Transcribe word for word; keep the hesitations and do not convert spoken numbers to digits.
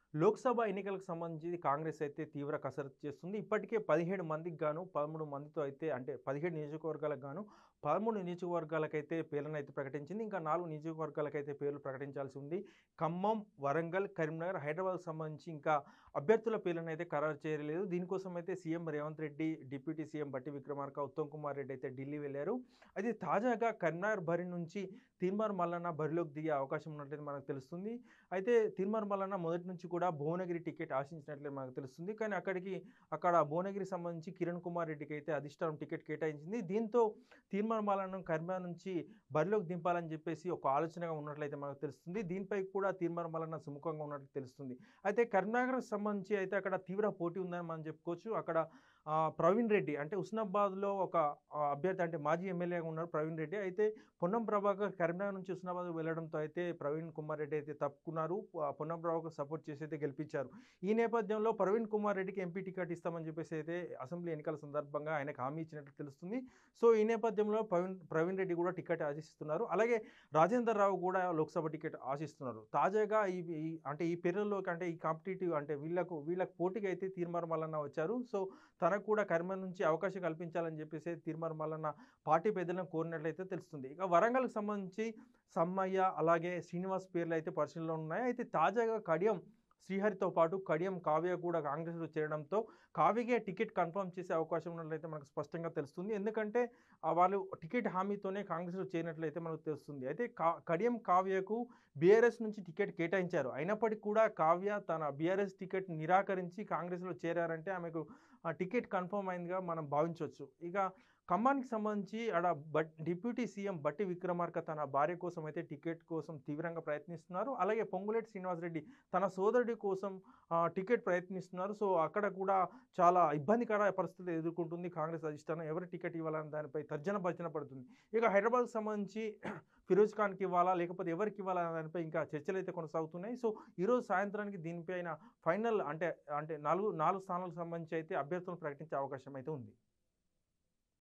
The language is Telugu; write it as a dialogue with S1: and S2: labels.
S1: లోక్సభ ఎన్నికలకు సంబంధించి కాంగ్రెస్ అయితే తీవ్ర కసరత్తు చేస్తుంది. ఇప్పటికే పదిహేడు మందికి గాను పదమూడు మందితో అయితే అంటే పదిహేడు నియోజకవర్గాలకు గాను పదమూడు నియోజకవర్గాలకైతే పేర్లనైతే ప్రకటించింది. ఇంకా నాలుగు నియోజకవర్గాలకైతే పేర్లు ప్రకటించాల్సి ఉంది. ఖమ్మం, వరంగల్, కరీంనగర్, హైదరాబాద్‌కు సంబంధించి ఇంకా అభ్యర్థుల పేర్లనైతే ఖరారు చేయలేదు. దీనికోసం అయితే CM Revanth Reddy, deputy CM Bhatti Vikramarka, Uttam Kumar Reddy అయితే ఢిల్లీ వెళ్లారు. అయితే తాజాగా కరీంనగర్ బరి నుంచి తీన్మార్ మల్లన్న బరిలోకి దిగే అవకాశం ఉన్నట్లయితే మనకు తెలుస్తుంది. అయితే తీన్మార్ మల్లన్న మొదటి నుంచి కూడా భువనగిరి టికెట్ ఆశించినట్లే మనకు తెలుస్తుంది. కానీ అక్కడికి అక్కడ భువనగిరికి సంబంధించి కిరణ్ కుమార్ రెడ్డికి అయితే అధిష్టానం టికెట్ కేటాయించింది. దీంతో తీన్మార్ మల్లన్నను కరీంనగర్ నుంచి బరిలోకి దింపాలని చెప్పేసి ఒక ఆలోచనగా ఉన్నట్లయితే మనకు తెలుస్తుంది. దీనిపై కూడా తీన్మార్ మల్లన్న సుముఖంగా ఉన్నట్లు తెలుస్తుంది. అయితే కరీంనగర్‌కి సంబంధించి అయితే అక్కడ తీవ్ర పోటీ ఉందని మనం చెప్పుకోవచ్చు. అక్కడ ఆహ్, ప్రవీణ్ రెడ్డి అంటే హుస్నాబాద్‌లో ఒక ఆహ్, అభ్యర్థి అంటే మాజీ ఎమ్మెల్యేగా ఉన్నారు ప్రవీణ్ రెడ్డి. అయితే పొన్నం ప్రభాకర్ కరీంనగర్ నుంచి హుస్నాబాద్ వెళ్ళడంతో అయితే ప్రవీణ్ కుమార్ రెడ్డి అయితే తప్పుకున్నారు. ఆహ్, పొన్నం ప్రభాకర్ సపోర్ట్ చేసి అయితే గెలిపించారు. ఈ నేపథ్యంలో ప్రవీణ్ కుమార్ రెడ్డికి ఎంపీ టికెట్ ఇస్తామని చెప్పేసి అయితే అసెంబ్లీ ఎన్నికల సందర్భంగా ఆయనకు హామీ ఇచ్చినట్లు తెలుస్తుంది. సో, ఈ నేపథ్యంలో ప్రవీణ్ ప్రవీణ్ రెడ్డి కూడా టికెట్ ఆశిస్తున్నారు. అలాగే రాజేందర్ రావు కూడా లోక్సభ టికెట్ ఆశిస్తున్నారు. తాజాగా ఈ ఈ అంటే ఈ పేరుల్లోకి అంటే ఈ కాంపిటీటివ్ అంటే వీళ్ళకు వీళ్ళకి పోటీగా అయితే తీన్మార్ మల్లన్న వచ్చారు. సో, తనకు కూడా కరీంనగర్ నుంచి అవకాశం కల్పించాలని చెప్పేసి తీన్మార్ మల్లన్న పార్టీ పెద్దలను కోరినట్లయితే తెలుస్తుంది. ఇక వరంగల్‌కి సంబంధించి సమ్మయ్య, అలాగే శ్రీనివాస్ పేర్లయితే పరిశీలనలో ఉన్నాయి. అయితే తాజాగా కడియం శ్రీహరితో పాటు కడియం కావ్య కూడా కాంగ్రెస్‌లో చేరడంతో కావ్యకే టికెట్ కన్ఫర్మ్ చేసే అవకాశం ఉన్నట్లయితే మనకు స్పష్టంగా తెలుస్తుంది. ఎందుకంటే ఆహ్, వాళ్ళు టికెట్ హామీతోనే కాంగ్రెస్‌లో చేరినట్లయితే మనకు తెలుస్తుంది. అయితే కా కడియం కావ్యకు బీఆర్ఎస్ నుంచి టికెట్ కేటాయించారు. అయినప్పటికీ కూడా కావ్య తన బీఆర్ఎస్ టికెట్ నిరాకరించి కాంగ్రెస్‌లో చేరారంటే ఆమెకు ఆ టికెట్ కన్ఫర్మ్ అయిందిగా మనం భావించొచ్చు. ఇక ఖమ్మానికి సంబంధించి ఆడ but deputy CM Bhatti Vikramarka తన భార్య కోసం అయితే టికెట్ కోసం తీవ్రంగా ప్రయత్నిస్తున్నారు. అలాగే పొంగులేటి శ్రీనివాసరెడ్డి తన సోదరుడి కోసం ఆహ్, టికెట్ ప్రయత్నిస్తున్నారు. సో, అక్కడ కూడా చాలా ఇబ్బందికర పరిస్థితులు ఎదుర్కొంటుంది కాంగ్రెస్ అధిష్టానం. ఎవరు టికెట్ ఇవ్వాలని దానిపై తర్జన భర్జన పడుతుంది. ఇక హైదరాబాద్‌కి సంబంధించి ఫిరోజ్ ఖాన్‌కి ఇవ్వాలా? లేకపోతే ఎవరికి ఇవ్వాలా? అనే దానిపై ఇంకా చర్చలైతే కొనసాగుతున్నాయి. సో, ఈరోజు సాయంత్రానికి దీనిపైన ఫైనల్ అంటే అంటే నాలుగు నాలుగు స్థానాలకు సంబంధించి అయితే అభ్యర్థులను ప్రకటించే అవకాశం అయితే ఉంది.